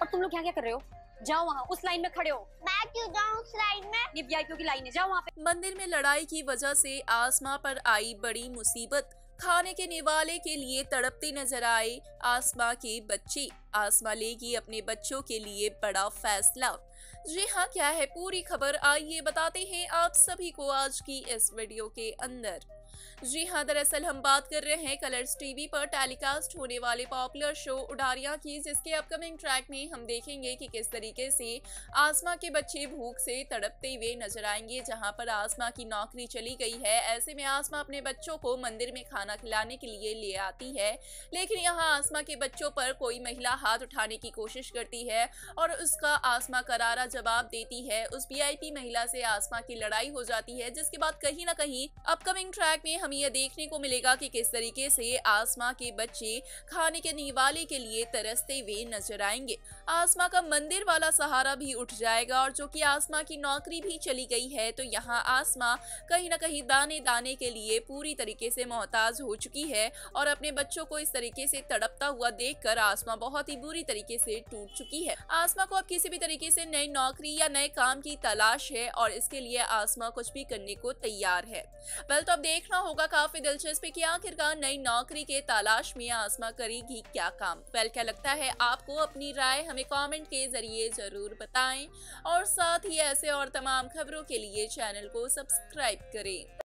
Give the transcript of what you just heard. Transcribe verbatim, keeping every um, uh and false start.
और तुम लोग क्या क्या कर रहे हो? जाओ वहाँ उस लाइन में खड़े हो। मैं क्यों जाऊँ उस लाइन में? ये वीआईपी की लाइन है, जाओ वहाँ पे। मंदिर में लड़ाई की वजह से आसमा पर आई बड़ी मुसीबत। खाने के निवाले के लिए तड़पते नजर आए आसमा के बच्चे। आसमा लेगी अपने बच्चों के लिए बड़ा फैसला। जी हाँ, क्या है पूरी खबर, आइए बताते हैं आप सभी को आज की इस वीडियो के अंदर। जी हाँ, दरअसल हम बात कर रहे हैं कलर्स टीवी पर टेलीकास्ट होने वाले पॉपुलर शो उडारियां की, जिसके अपकमिंग ट्रैक में हम देखेंगे कि किस तरीके से आसमा के बच्चे भूख से तड़पते हुए नजर आएंगे। जहां पर आसमा की नौकरी चली गई है, ऐसे में आसमा अपने बच्चों को मंदिर में खाना खिलाने के लिए ले आती है, लेकिन यहाँ आसमा के बच्चों पर कोई महिला हाथ उठाने की कोशिश करती है और उसका आसमा करारा जवाब देती है। उस वीआईपी महिला से आसमा की लड़ाई हो जाती है, जिसके बाद कहीं ना कहीं अपकमिंग ट्रैक में हमें यह देखने को मिलेगा कि किस तरीके से आसमा के बच्चे खाने के निवाले के लिए तरसते हुए नजर आएंगे। आसमा का मंदिर वाला सहारा भी उठ जाएगा और जो कि आसमा की नौकरी भी चली गई है, तो यहाँ आसमा कहीं ना कहीं दाने दाने के लिए पूरी तरीके से मोहताज हो चुकी है और अपने बच्चों को इस तरीके से तड़पता हुआ देखकर आसमा बहुत ही बुरी तरीके से टूट चुकी है। आसमा को अब किसी भी तरीके से नई नौकरी या नए काम की तलाश है और इसके लिए आसमा कुछ भी करने को तैयार है। वेल, तो अब देखना होगा काफी दिलचस्प कि आखिरकार नई नौकरी के तलाश में आसमा करेगी क्या काम। वेल, क्या लगता है आपको? अपनी राय हमें कमेंट के जरिए जरूर बताएं और साथ ही ऐसे और तमाम खबरों के लिए चैनल को सब्सक्राइब करें।